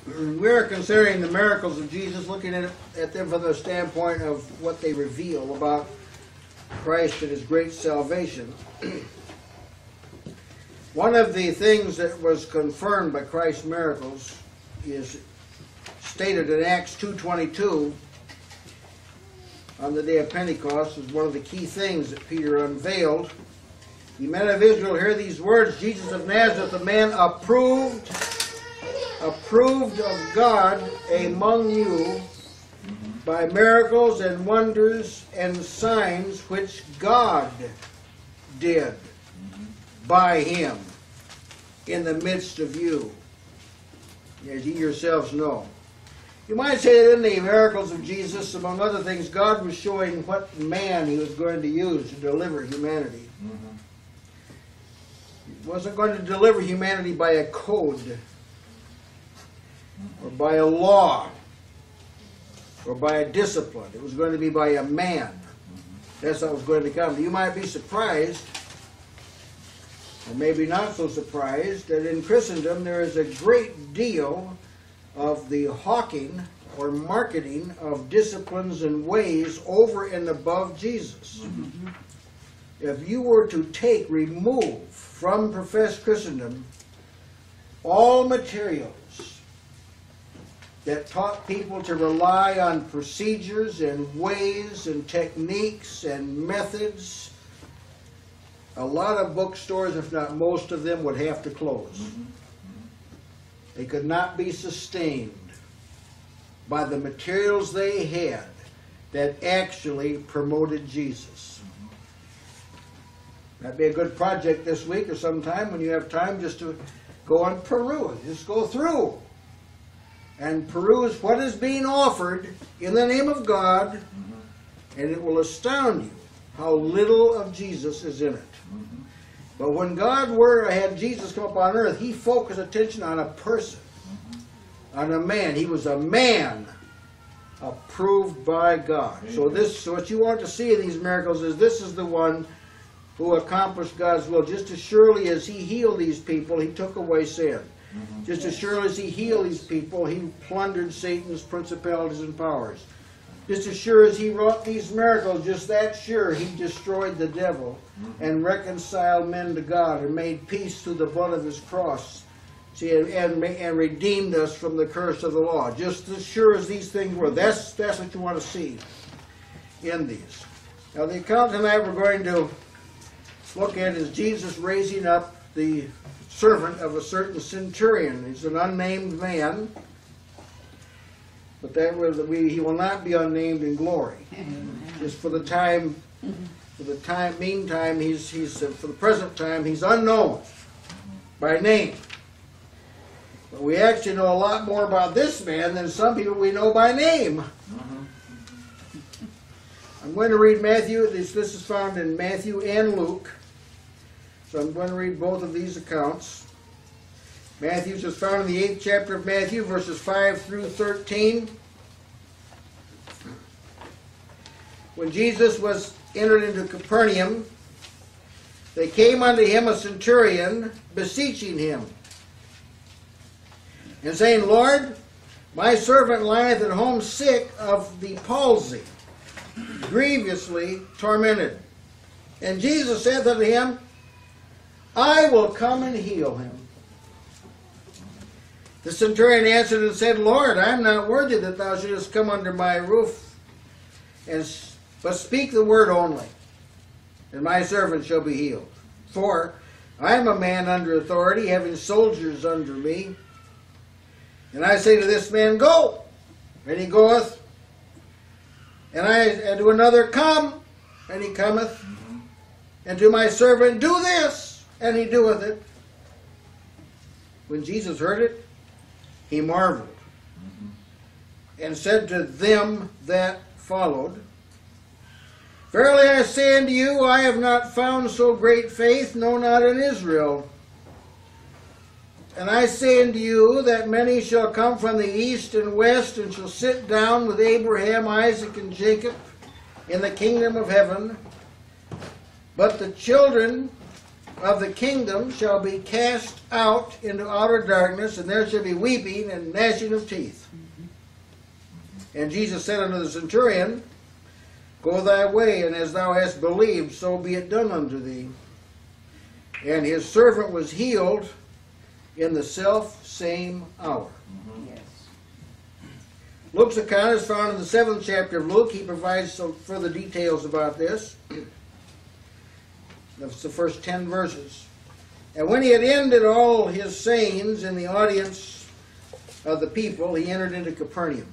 We're considering the miracles of Jesus, looking at them from the standpoint of what they reveal about Christ and His great salvation. One of the things that was confirmed by Christ's miracles is stated in Acts 2:22 on the day of Pentecost. Is one of the key things that Peter unveiled. "Ye men of Israel, hear these words, Jesus of Nazareth, a man approved of God among you by miracles and wonders and signs which God did by Him in the midst of you, as ye yourselves know." You might say that in the miracles of Jesus, among other things, God was showing what man He was going to use to deliver humanity. He wasn't going to deliver humanity by a code, or by a law, or by a discipline. It was going to be by a man. That's how it was going to come. You might be surprised, or maybe not so surprised, that in Christendom there is a great deal of the hawking or marketing of disciplines and ways over and above Jesus. If you were to remove from professed Christendom all materials that taught people to rely on procedures and ways and techniques and methods, a lot of bookstores, if not most of them, would have to close. They could not be sustained by the materials they had that actually promoted Jesus. That'd be a good project this week or sometime when you have time, just to go and peruse. Just go through and peruse what is being offered in the name of God, and it will astound you how little of Jesus is in it. But when God had Jesus come upon earth, He focused attention on a person, on a man. He was a man approved by God. So what you want to see in these miracles is this is the one who accomplished God's will. Just as surely as He healed these people, He took away sin. Just as surely as He healed these people, He plundered Satan's principalities and powers. Just as sure as He wrought these miracles, just that sure He destroyed the devil and reconciled men to God and made peace through the blood of His cross. See, and redeemed us from the curse of the law. Just as sure as these things were. That's what you want to see in these. Now the account tonight we're going to look at is Jesus raising up the servant of a certain centurion. He's an unnamed man, but he will not be unnamed in glory. Just for the time, meantime, for the present time, he's unknown by name. But we actually know a lot more about this man than some people we know by name. I'm going to read Matthew. This is found in Matthew and Luke. So I'm going to read both of these accounts. Matthew's is found in the 8th chapter of Matthew, verses 5 through 13. When Jesus was entered into Capernaum, they came unto him a centurion, beseeching him, and saying, Lord, my servant lieth at home sick of the palsy, grievously tormented. And Jesus saith unto him, I will come and heal him. The centurion answered and said, Lord, I am not worthy that thou shouldest come under my roof, but speak the word only, and my servant shall be healed. For I am a man under authority, having soldiers under me. And I say to this man, Go, and he goeth. And to another, Come, and he cometh. And to my servant, Do this, and he doeth it. When Jesus heard it, he marveled, and said to them that followed, Verily I say unto you, I have not found so great faith, no, not in Israel. And I say unto you that many shall come from the east and west, and shall sit down with Abraham, Isaac, and Jacob in the kingdom of heaven. But the children of the kingdom shall be cast out into outer darkness, and there shall be weeping and gnashing of teeth. And Jesus said unto the centurion, Go thy way, and as thou hast believed, so be it done unto thee. And his servant was healed in the self-same hour. Yes. Luke's account is found in the 7th chapter of Luke. He provides some further details about this. That's the first 10 verses. And when he had ended all his sayings in the audience of the people, he entered into Capernaum.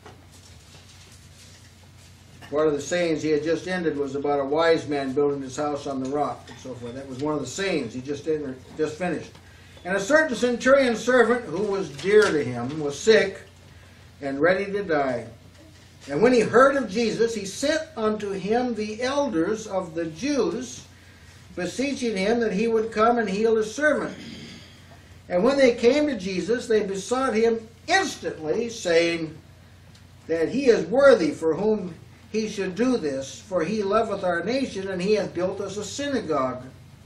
One of the sayings he had just ended was about a wise man building his house on the rock and so forth. That was one of the sayings he just finished. And a certain centurion servant who was dear to him was sick and ready to die. And when he heard of Jesus, he sent unto him the elders of the Jews, beseeching him that he would come and heal his servant. And when they came to Jesus, they besought him instantly, saying that he is worthy for whom he should do this, for he loveth our nation, and he hath built us a synagogue.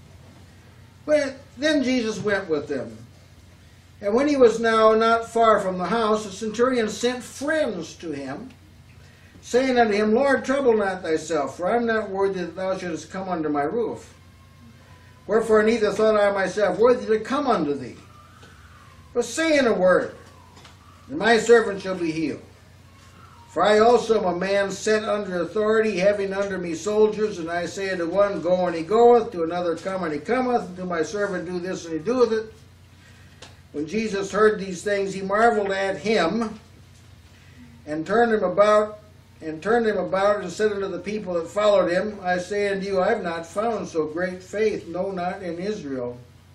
But then Jesus went with them. And when he was now not far from the house, the centurion sent friends to him, saying unto him, Lord, trouble not thyself, for I am not worthy that thou shouldest come under my roof. Wherefore neither thought I myself worthy to come unto thee. But say in a word, and my servant shall be healed. For I also am a man set under authority, having under me soldiers, and I say unto one, Go, and he goeth, to another, Come, and he cometh, and to my servant, Do this, and he doeth it. When Jesus heard these things, he marveled at him, and turned him about, and said unto the people that followed him, I say unto you, I have not found so great faith, no, not in Israel.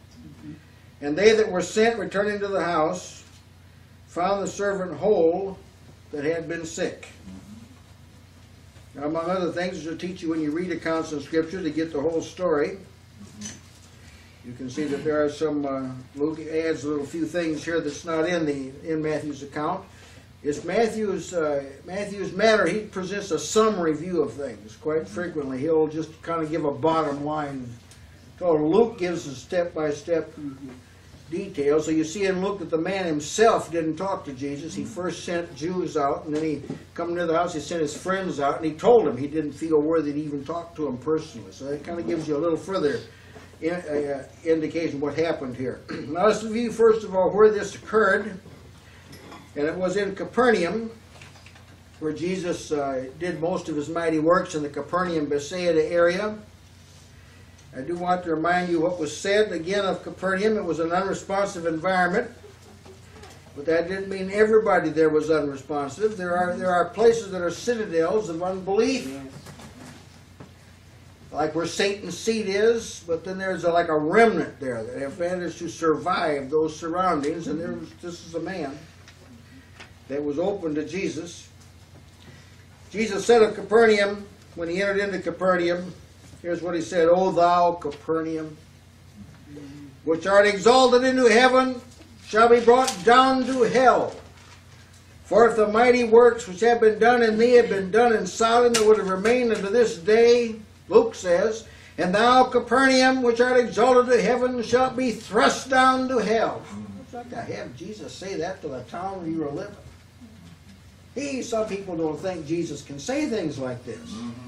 And they that were sent, returning to the house, found the servant whole that had been sick. Now, among other things, this will teach you when you read accounts in Scripture to get the whole story. You can see that there are some, Luke adds a little few things here that's not in Matthew's account. It's Matthew's manner. He presents a summary view of things quite frequently. He'll just kind of give a bottom line. So Luke gives a step-by-step detail. So you see in Luke that the man himself didn't talk to Jesus. He first sent Jews out, and then he come to the house, he sent his friends out, and he told them he didn't feel worthy to even talk to him personally. So that kind of gives you a little further indication of what happened here. Now let's review first of all where this occurred. And it was in Capernaum, where Jesus did most of his mighty works in the Capernaum, Bethsaida area. I do want to remind you what was said again of Capernaum. It was an unresponsive environment, but that didn't mean everybody there was unresponsive. There are places that are citadels of unbelief, like where Satan's seat is, but then there's like a remnant there that have managed to survive those surroundings, and this is a man that was open to Jesus. Jesus said of Capernaum, when he entered into Capernaum, here's what he said, O thou Capernaum, which art exalted into heaven, shall be brought down to hell. For if the mighty works which have been done in thee had been done in Sodom, that would have remained unto this day, Luke says, and thou Capernaum, which art exalted to heaven, shalt be thrust down to hell. It's like to have Jesus say that to the town where you were living. Some people don't think Jesus can say things like this.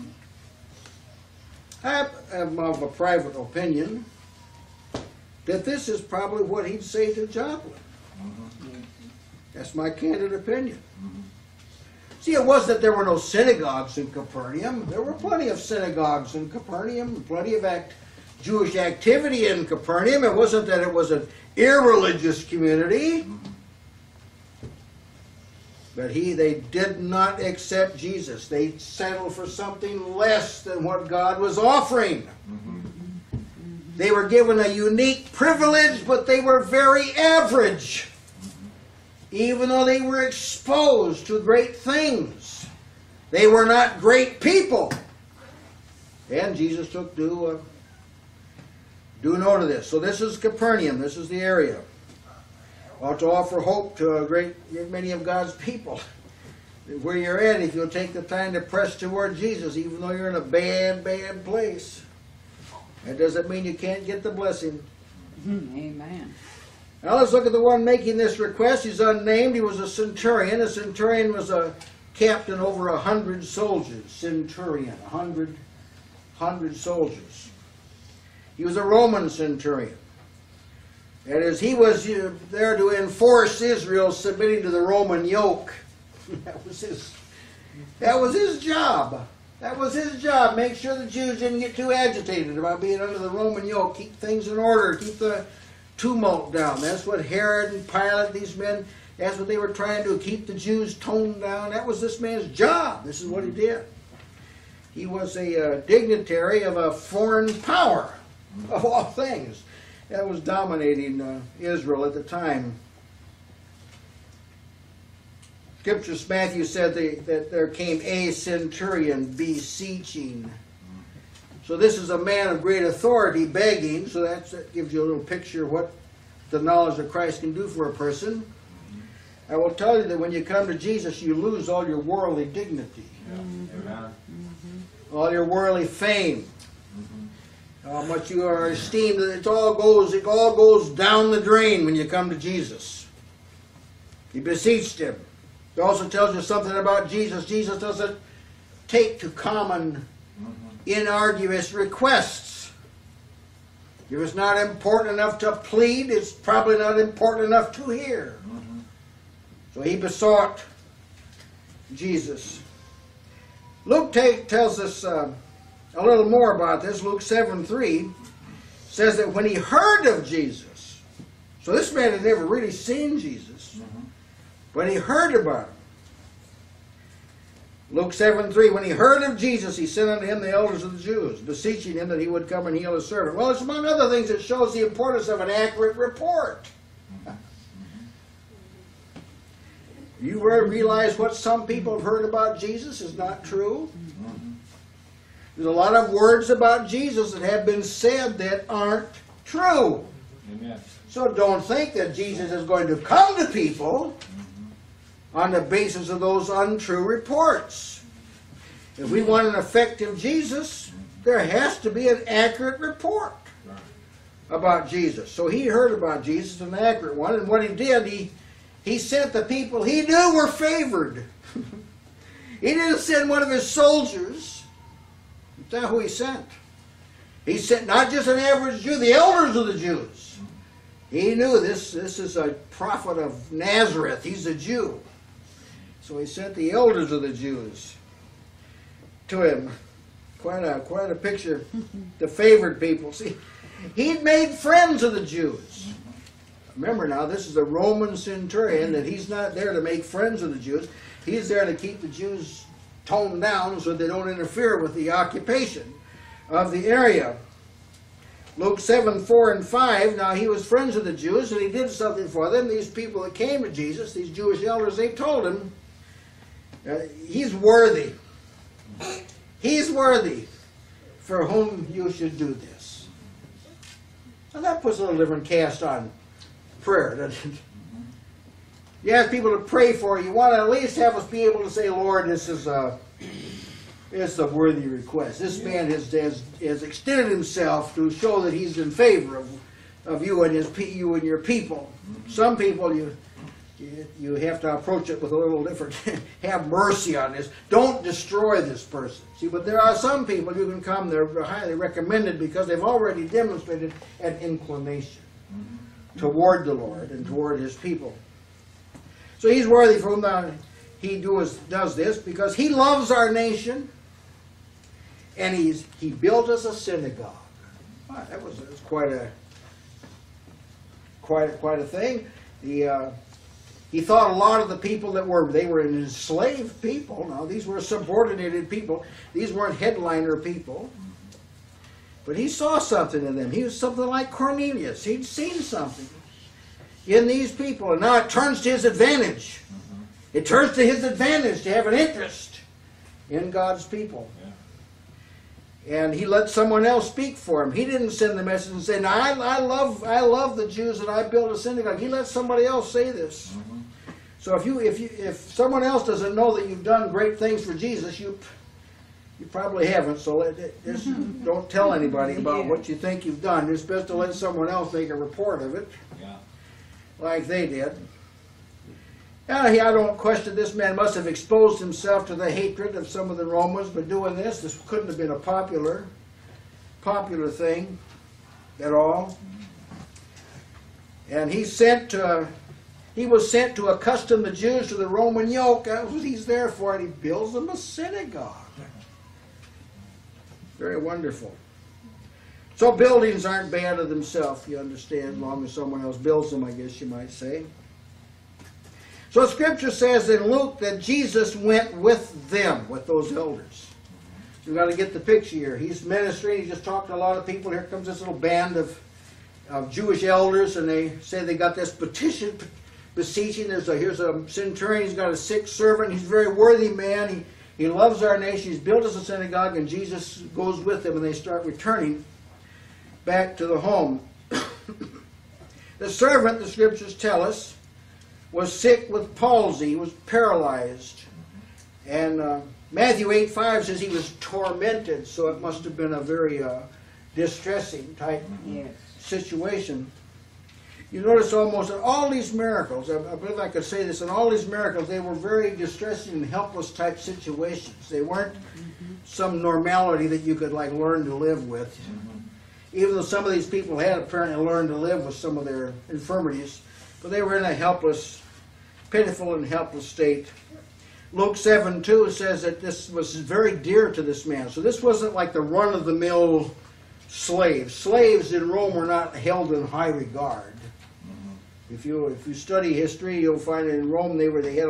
I am of a private opinion that this is probably what he'd say to Joplin. That's my candid opinion. See, it wasn't that there were no synagogues in Capernaum. There were plenty of synagogues in Capernaum, plenty of Jewish activity in Capernaum. It wasn't that it was an irreligious community. But they did not accept Jesus. They settled for something less than what God was offering. They were given a unique privilege, but they were very average. Even though they were exposed to great things, they were not great people. And Jesus took due note of this. So this is Capernaum. This is the area. Ought to offer hope to a great many of God's people. Where you're at, if you'll take the time to press toward Jesus, even though you're in a bad, bad place. That doesn't mean you can't get the blessing. Amen. Now let's look at the one making this request. He's unnamed. He was a centurion. A centurion was a captain over 100 soldiers. Centurion, 100 soldiers. He was a Roman centurion. That is, he was there to enforce Israel submitting to the Roman yoke. That was his job. That was his job. Make sure the Jews didn't get too agitated about being under the Roman yoke. Keep things in order. Keep the tumult down. That's what Herod and Pilate, these men, that's what they were trying to do. Keep the Jews toned down. That was this man's job. This is what he did. He was a dignitary of a foreign power, of all things, that was dominating Israel at the time. Scriptures, Matthew said that there came a centurion beseeching. So this is a man of great authority begging, so that gives you a little picture of what the knowledge of Christ can do for a person. I will tell you that when you come to Jesus, you lose all your worldly dignity. Amen. All your worldly fame. How much you are esteemed, it all goes down the drain when you come to Jesus. He beseeched him. It also tells you something about Jesus. Jesus doesn't take to common, inarguous requests. If it's not important enough to plead, it's probably not important enough to hear. So he besought Jesus. Luke tells us a little more about this. Luke 7:3 says that when he heard of Jesus, so this man had never really seen Jesus, when he heard about him, Luke 7:3, when he heard of Jesus, he sent unto him the elders of the Jews, beseeching him that he would come and heal his servant. Well, it's among other things that shows the importance of an accurate report. You realize what some people have heard about Jesus is not true? There's a lot of words about Jesus that have been said that aren't true. Amen. So don't think that Jesus is going to come to people on the basis of those untrue reports. If we want an effective Jesus, there has to be an accurate report about Jesus. So he heard about Jesus, an accurate one, and what he did, he sent the people he knew were favored. He didn't send one of his soldiers. That's not who he sent. He sent not just an average Jew, the elders of the Jews. He knew this is a prophet of Nazareth. He's a Jew. So he sent the elders of the Jews to him. Quite a picture. The favored people. See, he'd made friends of the Jews. Remember now, this is a Roman centurion, that he's not there to make friends of the Jews. He's there to keep the Jews toned down so they don't interfere with the occupation of the area. Luke 7:4-5, now he was friends of the Jews and he did something for them. These people that came to Jesus, these Jewish elders, they told him, he's worthy. He's worthy for whom you should do this. Now that puts a little different cast on prayer, doesn't it? You ask people to pray for you. You want to at least have us be able to say, Lord, this is a worthy request. This man has extended himself to show that he's in favor of you and you and your people. Some people you have to approach it with a little different. Have mercy on this. Don't destroy this person. See, but there are some people you can come. They're highly recommended because they've already demonstrated an inclination toward the Lord and toward His people. So he's worthy for whom he does this because he loves our nation, and he built us a synagogue. Wow, that was quite a thing. He thought a lot of the people that they were enslaved people. Now these were subordinated people. These weren't headliner people. But he saw something in them. He was something like Cornelius. He'd seen something in these people, and now it turns to his advantage. It turns to his advantage to have an interest in God's people. Yeah. And he let someone else speak for him. He didn't send the message and say, "I love the Jews and I built a synagogue." He let somebody else say this. So if someone else doesn't know that you've done great things for Jesus, You probably haven't, so just don't tell anybody about what you think you've done. It's best to let someone else make a report of it, like they did. I don't question this man must have exposed himself to the hatred of some of the Romans, but doing this couldn't have been a popular thing at all. And he was sent to accustom the Jews to the Roman yoke. That's what he's there for, and he builds them a synagogue. Very wonderful. So buildings aren't bad of themselves, you understand, as long as someone else builds them, I guess you might say. So Scripture says in Luke that Jesus went with them, with those elders. You've got to get the picture here. He's ministering, he just talked to a lot of people. Here comes this little band of Jewish elders, and they say they got this beseeching. Here's a centurion, he's got a sick servant, he's a very worthy man, he loves our nation, he's built us a synagogue, and Jesus goes with them, and they start returning back to the home. The servant, the Scriptures tell us, was sick with palsy, he was paralyzed. And Matthew 8:5 says he was tormented, so it must have been a very distressing type situation. You notice almost in all these miracles, I believe I could say this, in all these miracles, they were very distressing and helpless type situations. They weren't some normality that you could like learn to live with. Even though some of these people had apparently learned to live with some of their infirmities, but they were in a helpless, pitiful and helpless state. Luke 7:2 says that this was very dear to this man. So this wasn't like the run-of-the-mill slaves. Slaves in Rome were not held in high regard. If you study history, you'll find in Rome they had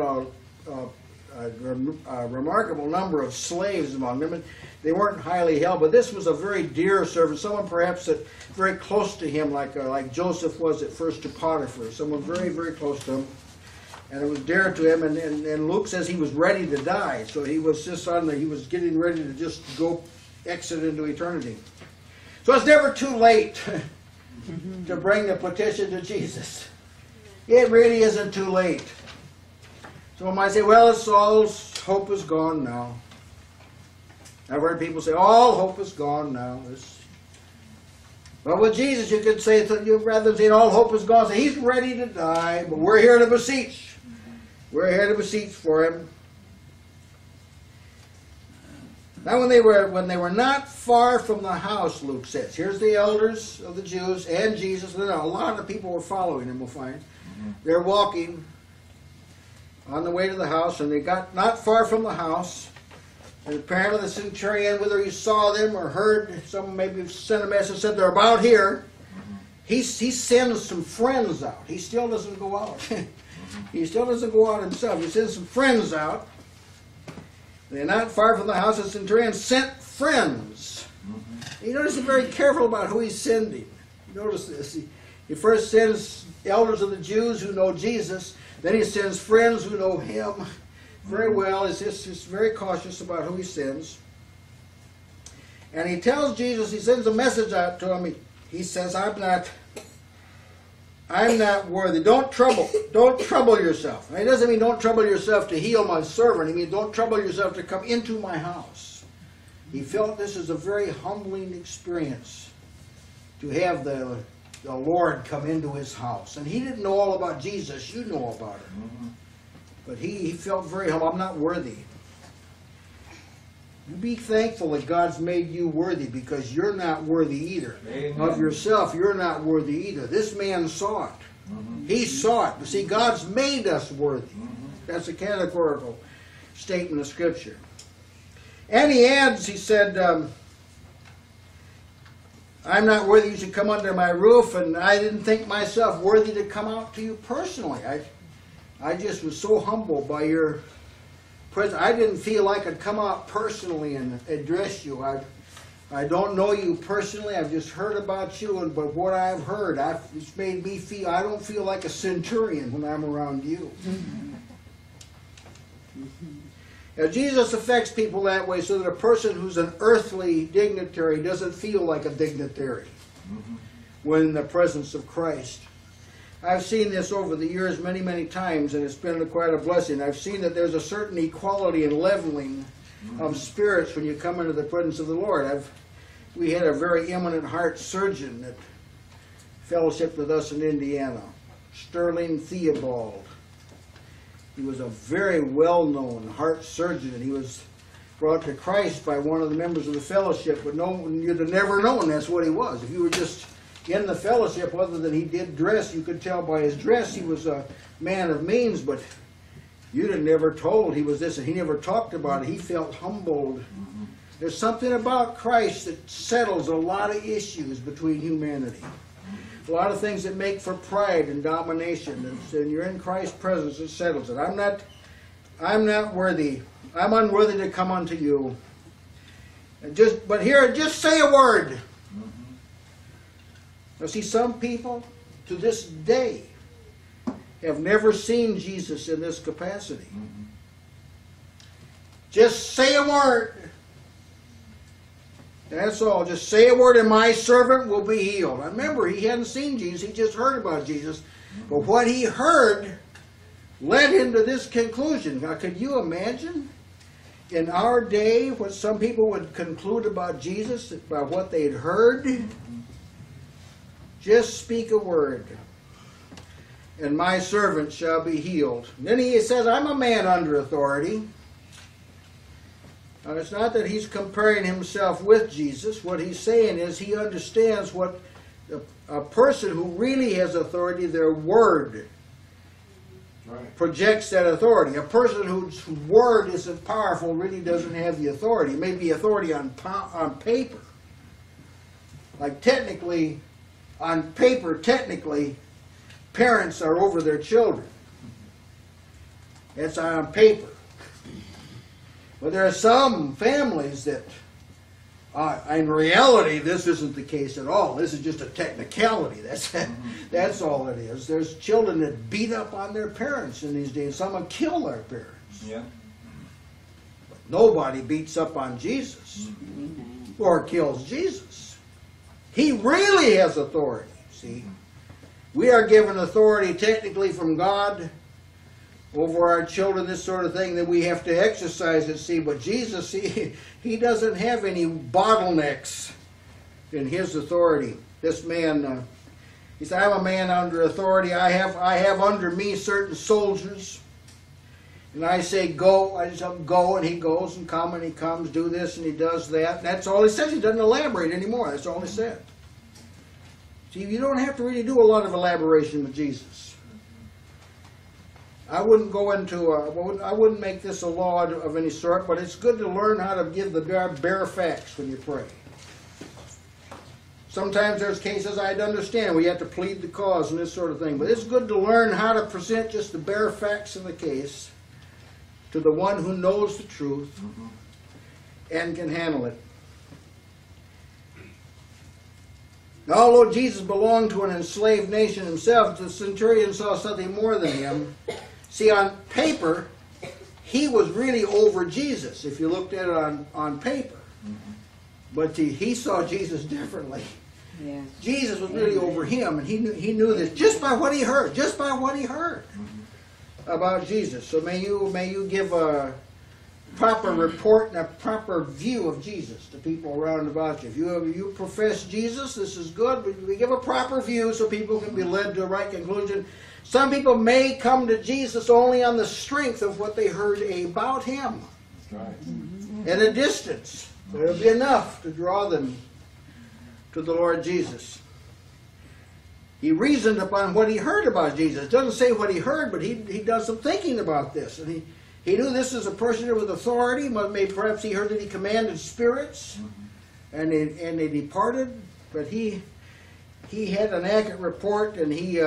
a remarkable number of slaves among them, and they weren't highly held. But this was a very dear servant, someone perhaps that very close to him, like Joseph was at first to Potiphar, someone very, very close to him, and it was dear to him. And Luke says he was ready to die, so he was just he was getting ready to just go exit into eternity. So it's never too late to bring the petition to Jesus. It really isn't too late. Someone might say, well, all hope is gone now. I've heard people say, all hope is gone now. But with Jesus, you could say, rather than saying all hope is gone, say he's ready to die, but we're here to beseech. We're here to beseech for him. Now when they were not far from the house, Luke says, here's the elders of the Jews and Jesus. A lot of people were following him, we'll find. They're walking on the way to the house, and they got not far from the house. And apparently the centurion, whether he saw them or heard, someone maybe sent a message, said they're about here. He sends some friends out. He still doesn't go out. He still doesn't go out himself. He sends some friends out. They're not far from the house. The centurion sent friends. You notice he's very careful about who he's sending. You notice this. He first sends elders of the Jews who know Jesus. Then he sends friends who know him very well. He's just very cautious about who he sends. And he tells Jesus, he sends a message out to him. He says, I'm not worthy. Don't trouble yourself. It doesn't mean don't trouble yourself to heal my servant. He means don't trouble yourself to come into my house. He felt this is a very humbling experience to have the Lord come into his house. And he didn't know all about Jesus. You know about it. But he felt very humble. I'm not worthy. You be thankful that God's made you worthy, because you're not worthy either. Amen. Of yourself, you're not worthy either. This man saw it. He saw it. But see, God's made us worthy. That's a categorical statement of Scripture. And he adds, he said, I'm not worthy you should come under my roof, and I didn't think myself worthy to come out to you personally. I just was so humbled by your presence. I didn't feel like I'd come out personally and address you. I don't know you personally. I've just heard about you, but what I've heard, it's made me feel, I don't feel like a centurion when I'm around you. Now, Jesus affects people that way so that a person who's an earthly dignitary doesn't feel like a dignitary when in the presence of Christ. I've seen this over the years many, many times, and it's been quite a blessing. I've seen that there's a certain equality and leveling of spirits when you come into the presence of the Lord. We had a very eminent heart surgeon that fellowshiped with us in Indiana, Sterling Theobald. He was a very well-known heart surgeon, and he was brought to Christ by one of the members of the fellowship, but you'd have never known that's what he was. If you were just in the fellowship, other than he did dress, you could tell by his dress he was a man of means, but you'd have never told he was this, and he never talked about it. He felt humbled. There's something about Christ that settles a lot of issues between humanity. A lot of things that make for pride and domination. And you're in Christ's presence, it settles it. I'm not worthy. I'm unworthy to come unto you. But here, just say a word. Now see, some people to this day have never seen Jesus in this capacity. Just say a word. That's all. Just say a word and my servant will be healed. Now remember, he hadn't seen Jesus. He just heard about Jesus. But what he heard led him to this conclusion. Now, could you imagine in our day what some people would conclude about Jesus, about what they'd heard? Just speak a word, and my servant shall be healed. And then he says, I'm a man under authority. Now, it's not that he's comparing himself with Jesus. What he's saying is he understands what a person who really has authority, their word projects that authority. A person whose word isn't powerful really doesn't have the authority. It may be authority on paper. Like technically, on paper, technically, parents are over their children. That's on paper. But there are some families that, in reality, this isn't the case at all. This is just a technicality. That's all it is. There's children that beat up on their parents in these days. Some have killed their parents. Yeah. But nobody beats up on Jesus or kills Jesus. He really has authority, see. We are given authority technically from God over our children, this sort of thing, that we have to exercise it, see. But Jesus, he doesn't have any bottlenecks in his authority. This man, he said, I'm a man under authority. I have under me certain soldiers. And I say, go. I just tell him, go, and he goes, and come, and he comes, do this, and he does that. And that's all he says. He doesn't elaborate anymore. That's all he said. See, you don't have to really do a lot of elaboration with Jesus. I wouldn't go into, I wouldn't make this a law of any sort, but it's good to learn how to give the bare facts when you pray. Sometimes there's cases I'd understand where you have to plead the cause and this sort of thing, but it's good to learn how to present just the bare facts of the case to the one who knows the truth and can handle it. Now, although Jesus belonged to an enslaved nation himself, the centurion saw something more than him. See, on paper, he was really over Jesus, if you looked at it on paper. But he saw Jesus differently. Yes. Jesus was really over him, and he knew this just by what he heard, about Jesus. So may you give a proper report and a proper view of Jesus to people around about you. If you profess Jesus, this is good, but we give a proper view so people can be led to a right conclusion. Some people may come to Jesus only on the strength of what they heard about him. That's right. At a distance. But it'll be enough to draw them to the Lord Jesus. He reasoned upon what he heard about Jesus. It doesn't say what he heard, but he does some thinking about this. And he knew this is a person with authority. Perhaps he heard that he commanded spirits, and they departed. But he had an accurate report, and he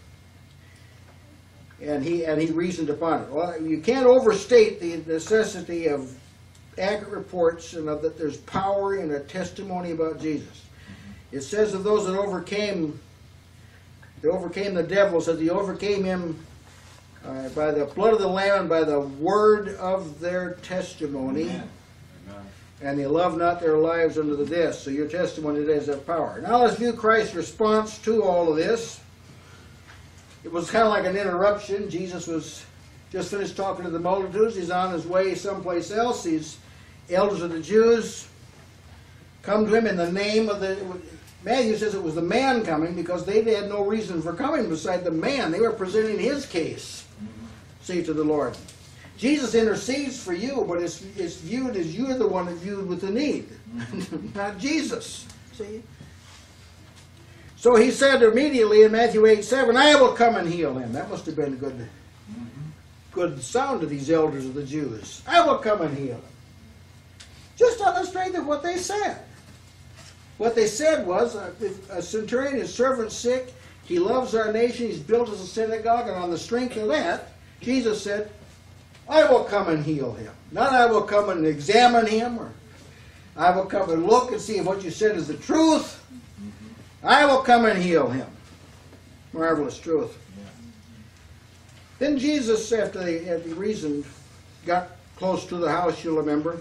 reasoned upon it. Well, you can't overstate the necessity of accurate reports and of that there's power in a testimony about Jesus. It says of those that overcame the devil, it says he overcame him by the blood of the Lamb and by the word of their testimony. Amen. And they loved not their lives unto the death. So your testimony today has that power. Now let's view Christ's response to all of this. It was kind of like an interruption. Jesus was just finished talking to the multitudes. He's on his way someplace else. He's elders of the Jews come to him in the name of the... Matthew says it was the man coming because they had no reason for coming beside the man. They were presenting his case, see, to the Lord. Jesus intercedes for you, but it's viewed as you're the one viewed with the need, not Jesus. See? So he said immediately in Matthew 8:7, I will come and heal him. That must have been good sound to these elders of the Jews. I will come and heal him. Just on the strength of what they said. What they said was, if a centurion, his servant's sick, he loves our nation, he's built us a synagogue, and on the strength of that, Jesus said, I will come and heal him. Not I will come and examine him, or I will come and look and see if what you said is the truth. I will come and heal him. Marvelous truth. Then Jesus, after they had reasoned, got close to the house, you'll remember.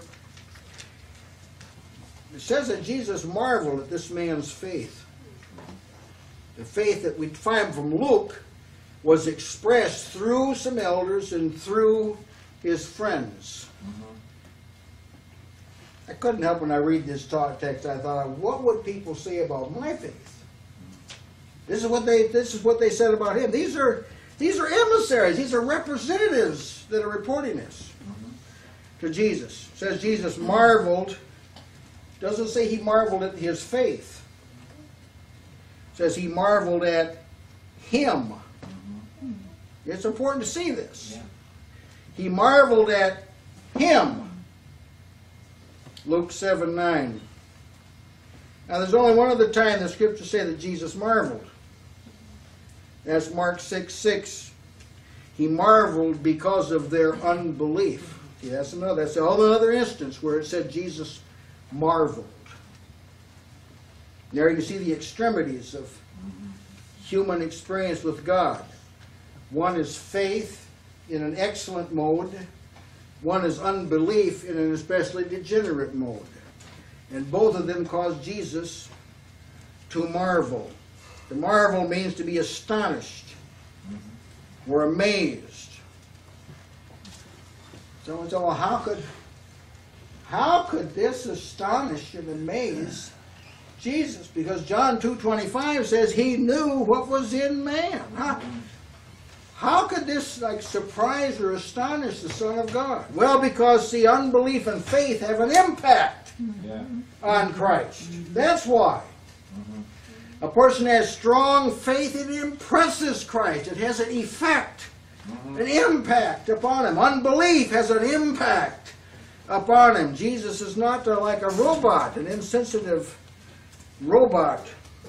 It says that Jesus marveled at this man's faith. The faith that we find from Luke was expressed through some elders and through his friends. I couldn't help when I read this text, I thought, what would people say about my faith? This is what they said about him. These are emissaries, these are representatives that are reporting this to Jesus. It says Jesus marveled. Doesn't say he marveled at his faith. It says he marveled at him. It's important to see this. He marveled at him. Luke 7:9. Now there's only one other time the scriptures say that Jesus marveled. That's Mark 6:6. He marveled because of their unbelief. See, that's another instance where it said Jesus marveled. There you see the extremities of human experience with God. One is faith in an excellent mode. One is unbelief in an especially degenerate mode. And both of them cause Jesus to marvel. To marvel means to be astonished or amazed. Someone said, well, how could this astonish and amaze Jesus? Because John 2:25 says he knew what was in man. How could this surprise or astonish the Son of God? Well, because see, unbelief and faith have an impact on Christ. That's why. A person has strong faith, it impresses Christ. It has an effect, an impact upon him. Unbelief has an impact upon him. Jesus is not like a robot, an insensitive robot.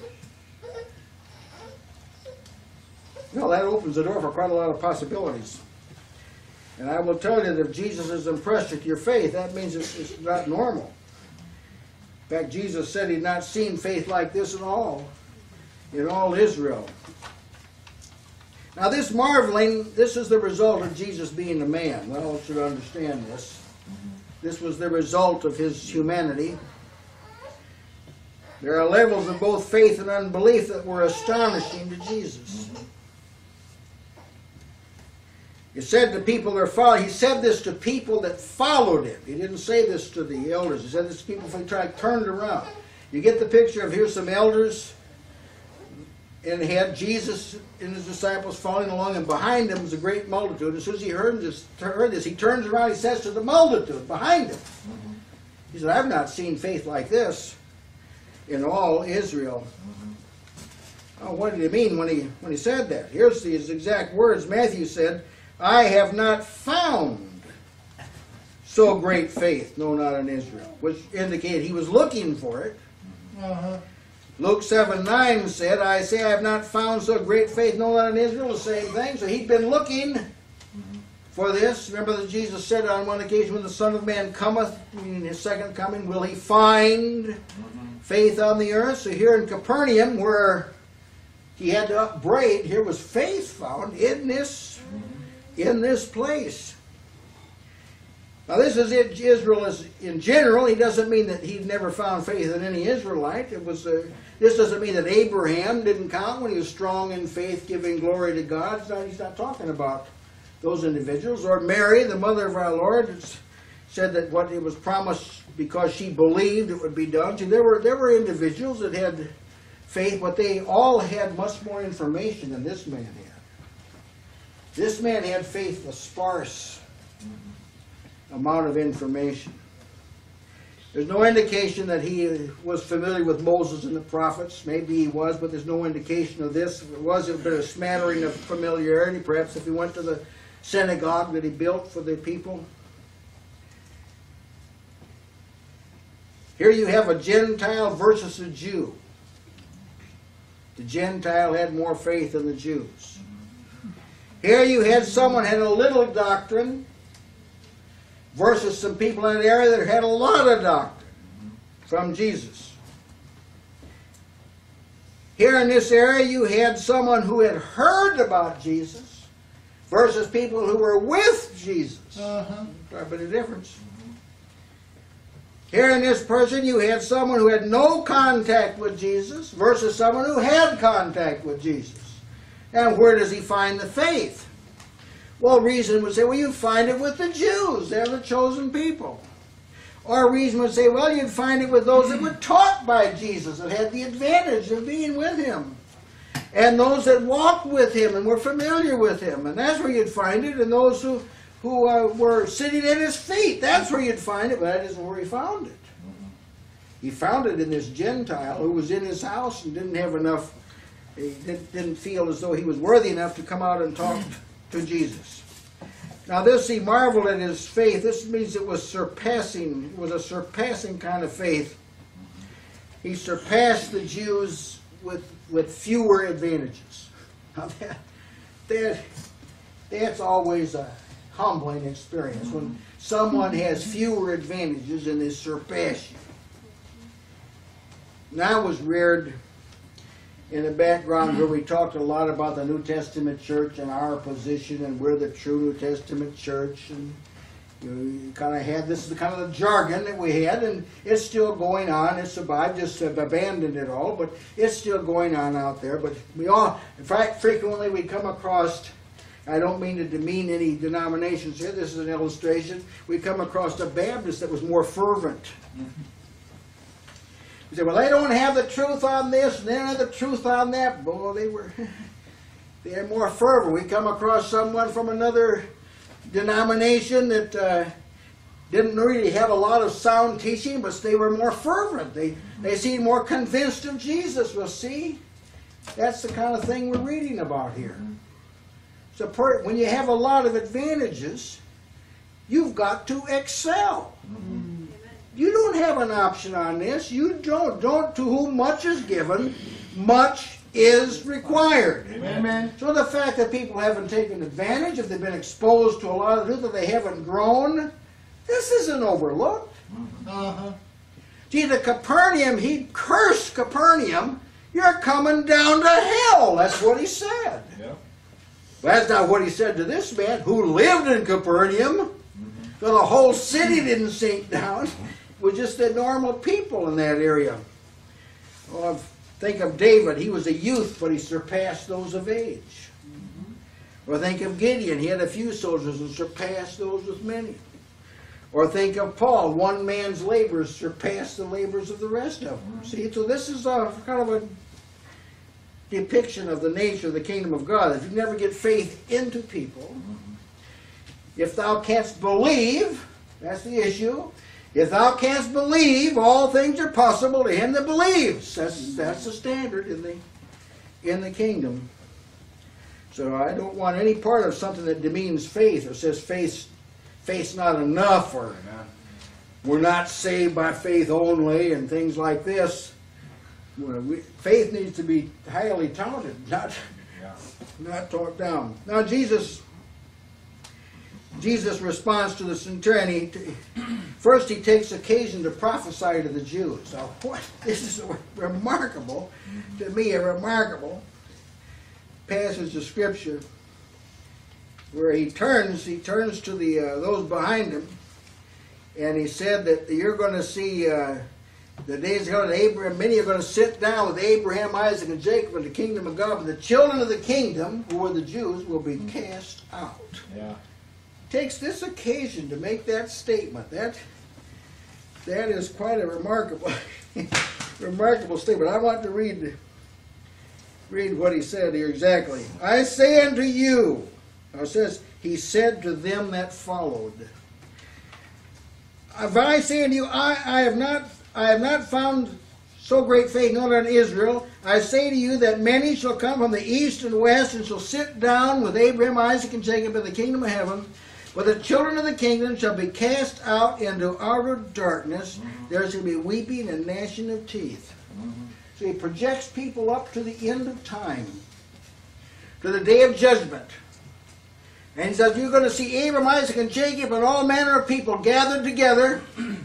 No, that opens the door for quite a lot of possibilities. And I will tell you that if Jesus is impressed with your faith, that means it's not normal. In fact, Jesus said he'd not seen faith like this in all Israel. Now this marveling, this is the result of Jesus being a man. Well, you should understand this. This was the result of his humanity. There are levels of both faith and unbelief that were astonishing to Jesus. He said to people that followed, he said this to people that followed him. He didn't say this to the elders. He said this to people who turned around. You get the picture of here's some elders, and he had Jesus and his disciples following along, and behind him was a great multitude. As soon as he heard this, he turns around, he says to the multitude behind him. He said, I've not seen faith like this in all Israel. Oh, what did he mean when he said that? Here's his exact words. Matthew said, I have not found so great faith, no, not in Israel, which indicated he was looking for it. Luke 7:9 said, I say I have not found so great faith, no, not in Israel, the same thing. So he'd been looking for this. Remember that Jesus said on one occasion, when the Son of Man cometh, meaning his second coming, will he find faith on the earth? So here in Capernaum, where he had to upbraid, here was faith found in this place. Now this is Israel as in general. He doesn't mean that he'd never found faith in any Israelite. This doesn't mean that Abraham didn't count when he was strong in faith, giving glory to God. He's not talking about those individuals. Or Mary, the mother of our Lord. It said that what it was promised because she believed it would be done. See, there were individuals that had faith, but they all had much more information than this man had. This man had faith, a sparse amount of information. There's no indication that he was familiar with Moses and the prophets. Maybe he was, but there's no indication of this. If it was, it would have been a smattering of familiarity, perhaps if he went to the synagogue that he built for the people. Here you have a Gentile versus a Jew. The Gentile had more faith than the Jews. Here you had someone had a little doctrine versus some people in that area that had a lot of doctrine from Jesus. Here in this area you had someone who had heard about Jesus versus people who were with Jesus. Quite a bit of difference. Here in this person you had someone who had no contact with Jesus versus someone who had contact with Jesus. And where does he find the faith? Well, reason would say, well, you'd find it with the Jews. They're the chosen people. Or reason would say, well, you'd find it with those that were taught by Jesus, that had the advantage of being with him. And those that walked with him and were familiar with him. And that's where you'd find it. And those who were sitting at his feet. That's where you'd find it, but that isn't where he found it. He found it in this Gentile who was in his house and didn't have enough, he didn't feel as though he was worthy enough to come out and talk to Jesus. Now this, he marveled at his faith. This means it was surpassing, it was a surpassing kind of faith. He surpassed the Jews with fewer advantages. Now that's always a humbling experience when someone has fewer advantages and they surpass you. Now I was reared in a background where we talked a lot about the New Testament church and our position and we're the true New Testament church, and you kind of had this is the kind of the jargon that we had, and it's still going on. It's I've just abandoned it all, but it's still going on out there. But we all, in fact, frequently we come across, I don't mean to demean any denominations here, this is an illustration, we come across a Baptist that was more fervent. We say, well, they don't have the truth on this, and they don't have the truth on that. Boy, they're more fervent. We come across someone from another denomination that didn't really have a lot of sound teaching, but they were more fervent. They seemed more convinced of Jesus. Well, see, that's the kind of thing we're reading about here. So when you have a lot of advantages, you've got to excel. You don't have an option on this. You don't. To whom much is given, much is required. Amen. So the fact that people haven't taken advantage, if they've been exposed to a lot of truth, that they haven't grown, this isn't overlooked. See, the Capernaum, he cursed Capernaum, you're coming down to hell. That's what he said. Yeah. But that's not what he said to this man who lived in Capernaum. So the whole city didn't sink down. It was just the normal people in that area. Well, think of David. He was a youth, but he surpassed those of age. Or think of Gideon. He had a few soldiers and surpassed those with many. Or think of Paul. One man's labors surpassed the labors of the rest of them. See, so this is kind of a depiction of the nature of the kingdom of God. If you never get faith into people, if thou canst believe, that's the issue. If thou canst believe, all things are possible to him that believes. That's the standard in the kingdom. So I don't want any part of something that demeans faith or says faith's not enough, or we're not saved by faith only and things like this. Faith needs to be highly touted, not talked down. Now Jesus responds to the centurion. First he takes occasion to prophesy to the Jews. Now, this is remarkable, to me, a remarkable passage of Scripture where he turns to those behind him, and he said that you're going to see the days of Abraham, many are going to sit down with Abraham, Isaac, and Jacob in the kingdom of God, but the children of the kingdom, who are the Jews, will be cast out. Yeah. takes this occasion to make that statement. That is quite a remarkable remarkable statement. I want to read what he said here exactly. I say unto you, now it says, he said to them that followed. If I say unto you, I have not found so great faith not in Israel. I say to you that many shall come from the east and west and shall sit down with Abraham, Isaac, and Jacob in the kingdom of heaven. But the children of the kingdom shall be cast out into outer darkness. There shall be weeping and gnashing of teeth. So he projects people up to the end of time, to the day of judgment. And he says, you're going to see Abraham, Isaac, and Jacob and all manner of people gathered together.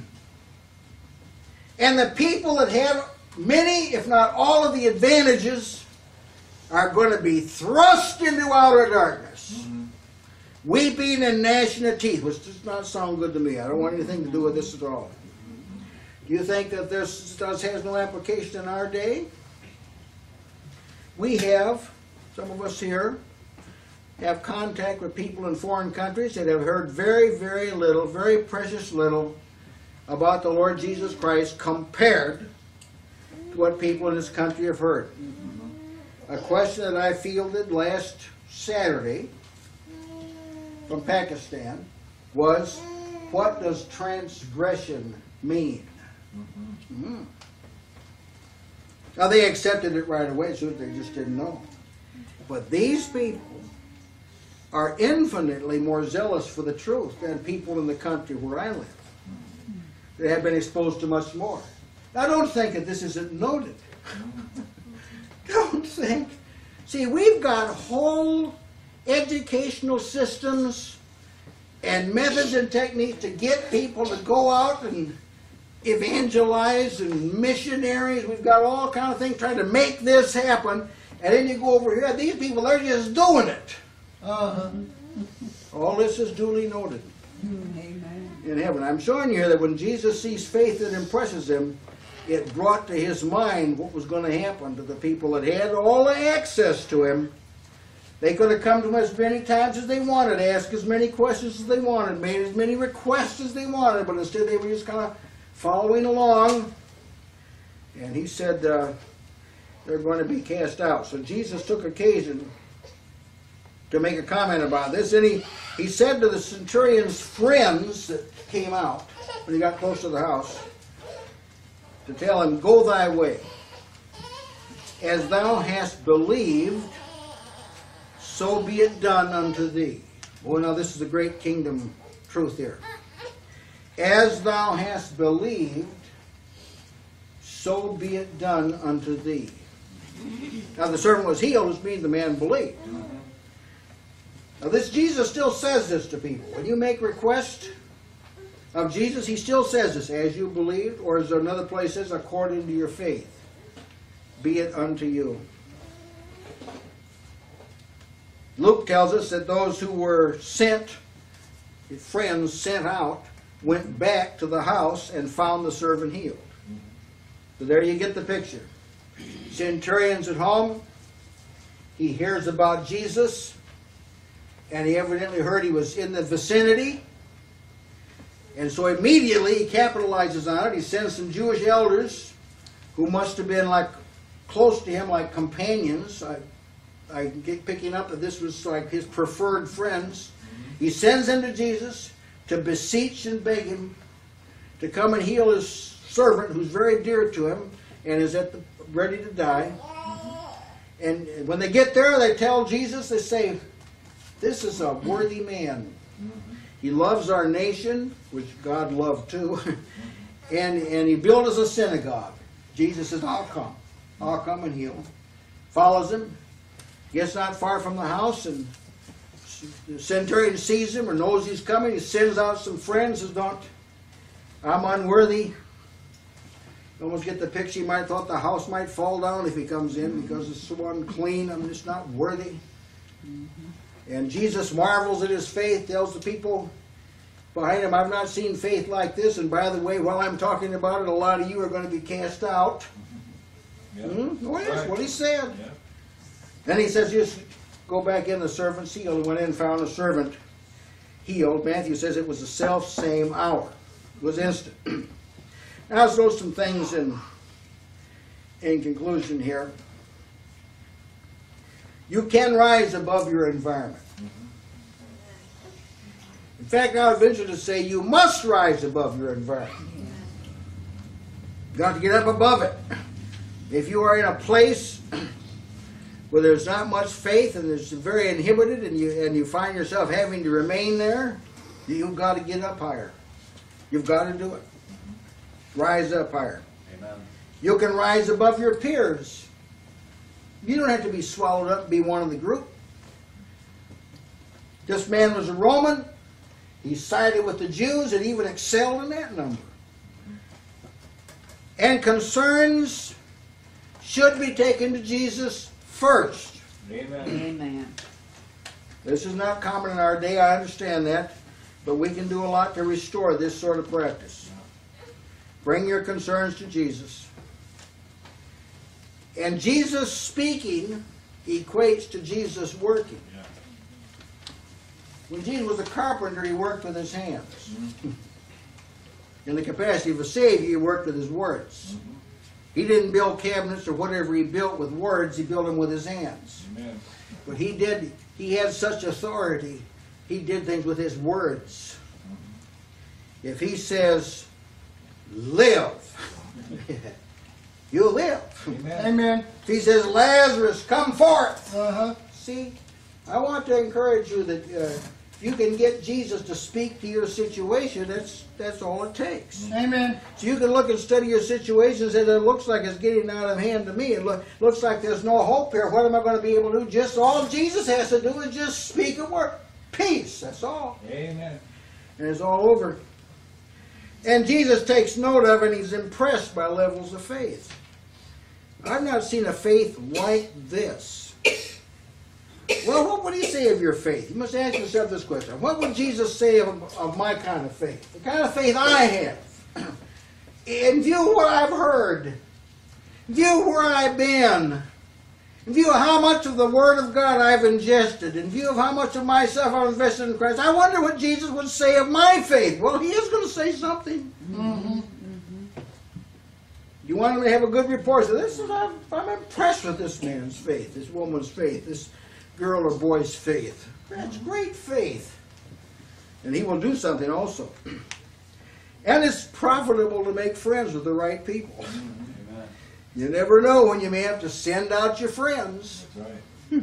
And the people that have many, if not all of the advantages, are going to be thrust into outer darkness. Weeping and gnashing of teeth, which does not sound good to me. I don't want anything to do with this at all. Do you think that this has no application in our day? We have, some of us here, have contact with people in foreign countries that have heard very, very little, very precious little about the Lord Jesus Christ compared to what people in this country have heard. A question that I fielded last Saturday from Pakistan was, what does transgression mean? Now they accepted it right away, so they just didn't know. But these people are infinitely more zealous for the truth than people in the country where I live. They have been exposed to much more. Now don't think that this isn't noted. Don't think. See, we've got whole educational systems and methods and techniques to get people to go out and evangelize and missionaries. We've got all kind of things trying to make this happen. And then you go over here, these people, they're just doing it. All this is duly noted. Amen. In heaven. I'm showing you here that when Jesus sees faith that impresses him, it brought to his mind what was going to happen to the people that had all the access to him. They could have come to him as many times as they wanted, asked as many questions as they wanted, made as many requests as they wanted, but instead they were just kind of following along. And he said they're going to be cast out. So Jesus took occasion to make a comment about this. And he said to the centurion's friends that came out when he got close to the house to tell him, go thy way. As thou hast believed, so be it done unto thee. Oh, now this is a great kingdom truth here. As thou hast believed, so be it done unto thee. Now the servant was healed, which means the man believed. Now this Jesus still says this to people. When you make request of Jesus, he still says this, as you believed, or as another place says, according to your faith, be it unto you. Luke tells us that those who were sent, his friends sent out, went back to the house and found the servant healed. So there you get the picture. Centurion's at home. He hears about Jesus, and he evidently heard he was in the vicinity. And so immediately he capitalizes on it. He sends some Jewish elders who must have been like close to him, like companions. I get picking up that this was like his preferred friends. He sends them to Jesus to beseech and beg him to come and heal his servant, who's very dear to him and is ready to die. And when they get there, they tell Jesus, they say, this is a worthy man. He loves our nation, which God loved too, and he built us a synagogue. Jesus says, I'll come and heal. Follows him, gets not far from the house, and the centurion sees him or knows he's coming. He sends out some friends, says, I'm unworthy. You almost get the picture. You might have thought the house might fall down if he comes in because it's so unclean. I'm just not worthy. And Jesus marvels at his faith, tells the people behind him, I've not seen faith like this. And by the way, while I'm talking about it, a lot of you are going to be cast out. Yeah. Well, that's what he said. Yeah. Then he says, just go back in, the servant's healed. He went in and found a servant healed. Matthew says it was the self-same hour. It was instant. Now let's note some things in conclusion here. You can rise above your environment. In fact, I would venture to say you must rise above your environment. You've got to get up above it. If you are in a place where there's not much faith and it's very inhibited and you find yourself having to remain there, you've got to get up higher. You've got to do it. Rise up higher. Amen. You can rise above your peers. You don't have to be swallowed up and be one of the group. This man was a Roman. He sided with the Jews and even excelled in that number. And concerns should be taken to Jesus first. Amen. Amen. This is not common in our day, I understand that, but we can do a lot to restore this sort of practice. Bring your concerns to Jesus. And Jesus speaking equates to Jesus working. Yeah. When Jesus was a carpenter, he worked with his hands. In the capacity of a Savior, he worked with his words. He didn't build cabinets or whatever he built with words, he built them with his hands. Amen. But he had such authority, he did things with his words. If he says, live, you live. Amen. Amen. If he says, Lazarus, come forth. See, I want to encourage you that if you can get Jesus to speak to your situation, that's all it takes. Amen. So you can look and study your situation and say, that looks like it's getting out of hand to me. It looks like there's no hope here. What am I going to be able to do? Just all Jesus has to do is just speak a word. Peace, that's all. Amen. And it's all over. And Jesus takes note of it, and he's impressed by levels of faith. I've not seen a faith like this. Well, what would he say of your faith? You must ask yourself this question. What would Jesus say of my kind of faith? The kind of faith I have. In view of what I've heard. In view of where I've been. In view of how much of the Word of God I've ingested. In view of how much of myself I've invested in Christ. I wonder what Jesus would say of my faith. Well, he is going to say something. You want him to have a good report. So I'm impressed with this man's faith, this woman's faith, this girl or boy's faith. That's great faith. And he will do something also. And it's profitable to make friends with the right people. Amen. You never know when you may have to send out your friends. That's right.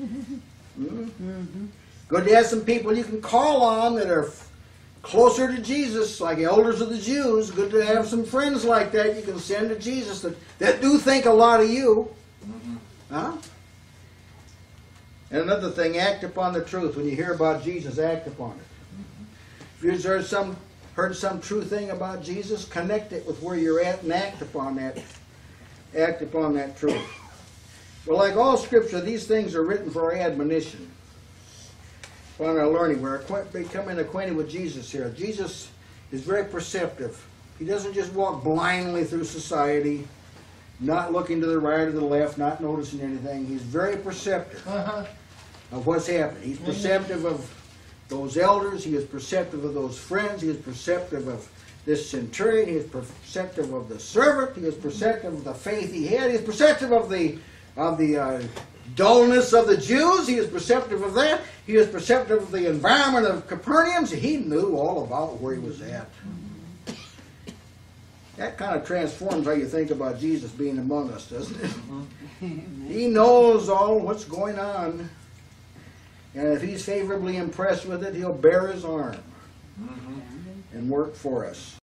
Good to have some people you can call on that are closer to Jesus, like elders of the Jews. Good to have some friends like that you can send to Jesus that do think a lot of you. Huh? And another thing, act upon the truth. When you hear about Jesus, act upon it. If you've heard some true thing about Jesus, connect it with where you're at and act upon that. Act upon that truth. Well, like all Scripture, these things are written for our admonition. Upon our learning, we're becoming acquainted with Jesus here. Jesus is very perceptive. He doesn't just walk blindly through society, not looking to the right or the left, not noticing anything. He's very perceptive of what's happening. He's perceptive of those elders. He is perceptive of those friends. He is perceptive of this centurion. He is perceptive of the servant. He is perceptive of the faith he had. He is perceptive of the dullness of the Jews. He is perceptive of that. He is perceptive of the environment of Capernaum. He knew all about where he was at. That kind of transforms how you think about Jesus being among us, doesn't it? He knows all what's going on. And if he's favorably impressed with it, he'll bear his arm and work for us.